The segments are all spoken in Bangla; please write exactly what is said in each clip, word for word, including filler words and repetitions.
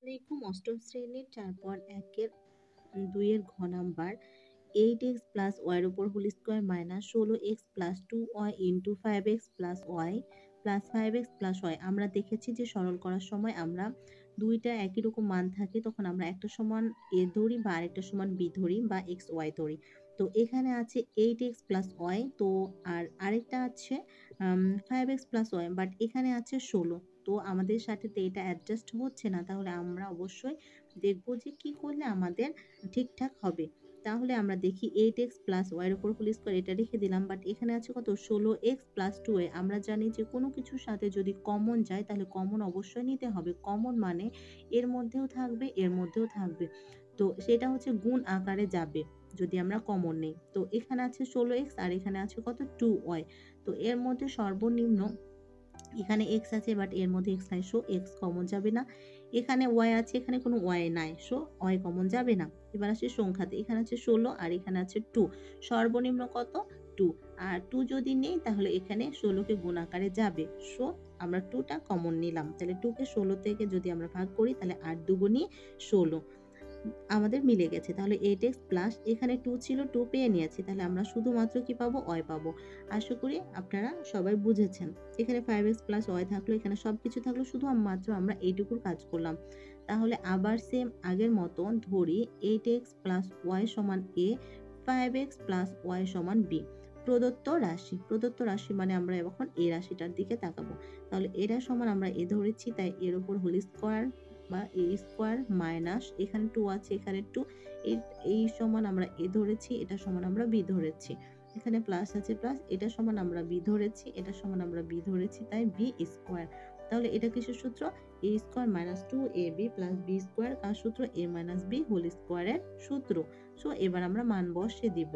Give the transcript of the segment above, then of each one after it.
আসসালামাইকুম অষ্টম শ্রেণীর চার পয়েন্ট একের দুই এর ঘ নাম্বার এইট এক্স প্লাস ওয়াইয়ের উপর হোল স্কোয়ার মাইনাস ষোলো x plus two y into five x plus y plus five x plus y. আমরা দেখেছি যে সরল করার সময় আমরা দুইটা একই রকম মান থাকে তখন আমরা একটা সমান এ ধরি বা আরেকটা সমান বি ধরি বা এক্স ওয়াই ধরি। তো এখানে আছে এইট এক্স প্লাস ওয়াই, তো আর আরেকটা আছে five x plus y, but এখানে আছে ষোলো। তো আমাদের সাথে তো এটা অ্যাডজাস্ট হচ্ছে না, তাহলে আমরা অবশ্যই দেখব যে কি করলে আমাদের ঠিকঠাক হবে। তাহলে আমরা দেখি এইট এক্স প্লাস ওয়াইয়ের উপর হোল স্কোয়ার এটা রেখে দিলাম, বাট এখানে আছে কত ষোলো এক্স প্লাস টু ওয়াই। আমরা জানি যে কোনো কিছুর সাথে যদি কমন যায় তাহলে কমন অবশ্যই নিতে হবে। কমন মানে এর মধ্যেও থাকবে এর মধ্যেও থাকবে, তো সেটা হচ্ছে গুণ আকারে যাবে যদি আমরা কমন নেই। তো এখানে আছে ষোলো এক্স আর এখানে আছে কত টু ওয়াই। তো এর মধ্যে সর্বনিম্ন এখানে এক্স আছে বাট এর মধ্যে এক্স নাই, সো এক্স কমন যাবে না। এখানে ওয়াই আছে, এখানে কোনো ওয়াই নাই, সো ওয়াই কমন যাবে না। এবার আসে সংখ্যাতে, এখানে আছে ষোলো আর এখানে আছে টু, সর্বনিম্ন কত টু। আর টু যদি নেই তাহলে এখানে ষোলোকে গুণ আকারে যাবে, সো আমরা টুটা কমন নিলাম। তাহলে টুকে ষোলো থেকে যদি আমরা ভাগ করি তাহলে আট দুগুণী ষোলো আমাদের মিলে গেছে। তাহলে এইট এক্স প্লাস এখানে টু ছিল, টু পেয়ে নিয়েছি, তাহলে আমরা শুধুমাত্র কি পাবো ওয়াই পাবো। আশা করি আপনারা সবাই বুঝেছেন। এখানে ফাইভ এক্স প্লাস ওয়াই থাকলো, এখানে সব কিছু থাকলো, শুধু মাত্র আমরা এইটুকুর কাজ করলাম। তাহলে আবার সেম আগের মতো ধরি এইট এক্স প্লাস ওয়াই সমান a, five x plus y সমান বি। প্রদত্ত রাশি, প্রদত্ত রাশি মানে আমরা এখন এই রাশিটার দিকে তাকাবো। তাহলে এটা সমান আমরা এ ধরেছি, তাই এর উপর হোল স্কোয়ার বা এ স্কোয়ার মাইনাস এখানে টু আছে এখানে টু, এই সমান আমরা এ ধরেছি, এটা সমান আমরা বি ধরেছি। এখানে প্লাস আছে প্লাস, এটা সমান আমরা বি ধরেছি, এটা সমান আমরা বি ধরেছি, তাই বি স্কোয়ার। তাহলে এটা কিসের সূত্র? A square minus two a b plus b square, কার সূত্র? এ মাইনাস বি হোল স্কোয়ারের সূত্র। সো এবার আমরা মান বসিয়ে দিব।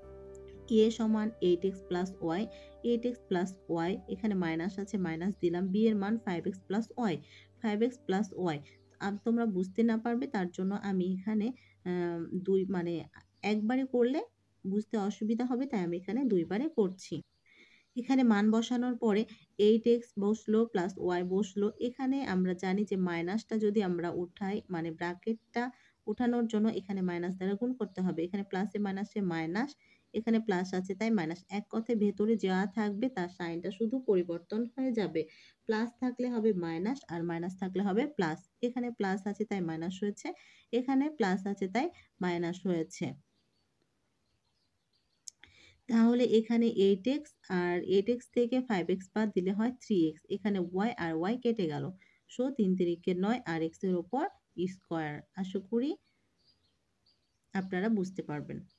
এ সমান eight x plus y, eight x plus y এখানে মাইনাস আছে মাইনাস দিলাম, বি এর মান five x plus y, five x plus y. তোমরা বুঝতে না পারবে তার জন্য আমি এখানে দুই মানে একবারে করলে বুঝতে অসুবিধা হবে, তাই আমি এখানে দুইবারে করছি। এখানে মান বসানোর পরে এইট এক্স বসলো প্লাস ওয়াই বসলো। এখানে আমরা জানি যে মাইনাসটা যদি আমরা উঠাই মানে ব্র্যাকেটটা উঠানোর জন্য এখানে মাইনাস দ্বারা গুণ করতে হবে। এখানে প্লাসে মাইনাসে মাইনাস, এখানে প্লাস আছে তাই মাইনাস। এক কথায় ভেতরে যা থাকবে তার সাইনটা শুধু পরিবর্তন হয়ে যাবে। প্লাস থাকলে হবে মাইনাস আর মাইনাস থাকলে হবে প্লাস। এখানে প্লাস আছে তাই মাইনাস হয়েছে, এখানে প্লাস আছে তাই মাইনাস হয়েছে। তাহলে এখানে এইট এক্স আর এইট এক্স থেকে ফাইভ এক্স বাদ দিলে হয় থ্রি এক্স, এখানে ওয়াই আর ওয়াই কেটে গেল, সো তিন তিরিকে নয় আর এক্স এর ওপর স্কোয়ার। আশা করি আপনারা বুঝতে পারবেন।